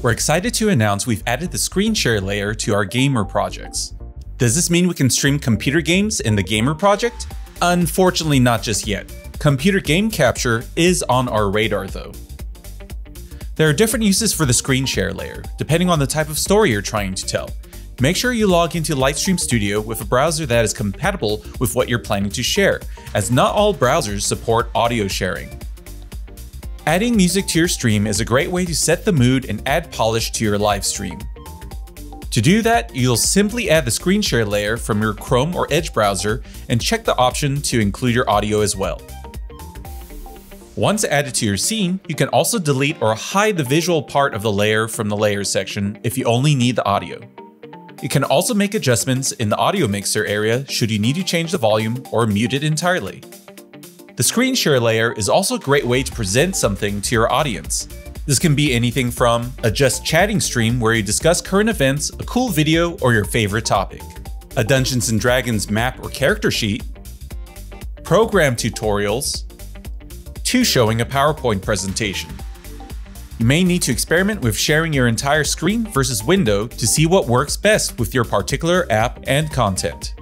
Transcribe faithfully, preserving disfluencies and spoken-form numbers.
We're excited to announce we've added the screen share layer to our Gamer projects. Does this mean we can stream computer games in the Gamer project? Unfortunately, not just yet. Computer game capture is on our radar though. There are different uses for the screen share layer, depending on the type of story you're trying to tell. Make sure you log into Lightstream Studio with a browser that is compatible with what you're planning to share, as not all browsers support audio sharing. Adding music to your stream is a great way to set the mood and add polish to your live stream. To do that, you'll simply add the screen share layer from your Chrome or Edge browser and check the option to include your audio as well. Once added to your scene, you can also delete or hide the visual part of the layer from the layers section if you only need the audio. You can also make adjustments in the audio mixer area should you need to change the volume or mute it entirely. The screen share layer is also a great way to present something to your audience. This can be anything from a just chatting stream where you discuss current events, a cool video, or your favorite topic, a Dungeons and Dragons map or character sheet, program tutorials, to showing a PowerPoint presentation. You may need to experiment with sharing your entire screen versus window to see what works best with your particular app and content.